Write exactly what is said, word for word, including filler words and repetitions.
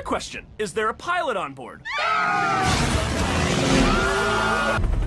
Quick question. Is there a pilot on board?